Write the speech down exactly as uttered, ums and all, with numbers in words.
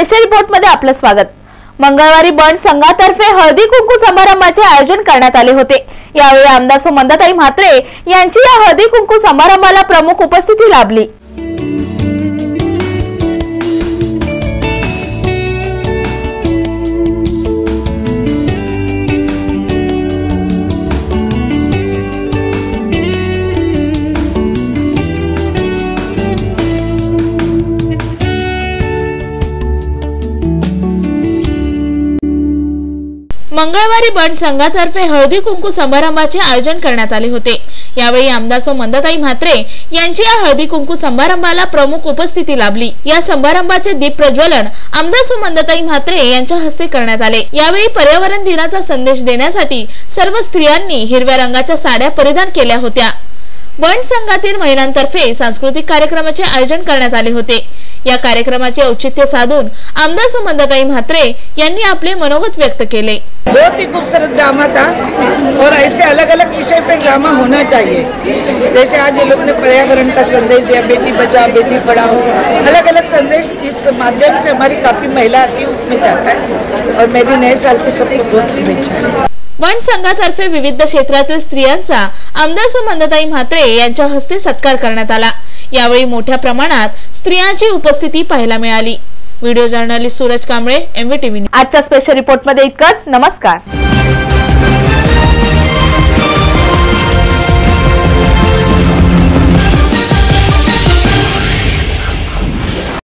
Special report मध्ये आपलं स्वागत। मंगळवारी बंड संघातर्फे हळदी कुंकू समारंभाचे आयोजन करण्यात आले होते। यावेळी आमदार सुमनताई म्हात्रे यांची या हळदी कुंकू समारंभाला प्रमुख उपस्थिती लाभली। मंगळवारी बंड संघातर्फे हळदी कुंकू समारंभाचे आयोजन करण्यात आले होते। यावेळी आमदार सुमनताई म्हात्रे यांची या हळदी कुंकू समारंभाला प्रमुख उपस्थिती लाभली। या समारंभाचे दीप प्रज्वलन आमदार सुमनताई म्हात्रे यांच्या हस्ते करण्यात आले। यावेळी पर्यावरण दिनाचा संदेश देण्यासाठी सर्व स्त्रियांनी हिरव्या रंगाच्या साड्या परिधान केल्या होत्या। बंड संघातील महिलांतर्फे सांस्कृतिक कार्यक्रमाचे आयोजन करण्यात आले होते। या कार्यक्रमाचे औचित्य साधून आमदार सुमनताई म्हात्रे यांनी आपले मनोगत व्यक्त केले। बहुत ही खूबसूरत ड्रामा था और ऐसे अलग अलग विषय पे ड्रामा होना चाहिए। जैसे आज ये लोग ने पर्यावरण का संदेश दिया, बेटी बचाओ बेटी पढ़ाओ, अलग अलग संदेश इस माध्यम से हमारी काफी महिला आती है उसमें जाता है। और मेरी नए साल की सबको बहुत शुभेच्छा। बंड संघातर्फे विविध क्षेत्रातील स्त्रियांचा आमदार सुमनताई म्हात्रे यांच्या हस्ते सत्कार करण्यात आला। यावेळी मोठ्या प्रमाणात स्त्रियांची उपस्थिती पाहायला मिळाली। Video journalist Suraj Kamble, MV TV. आजच्या स्पेशल रिपोर्ट मध्ये इतकंच। नमस्कार।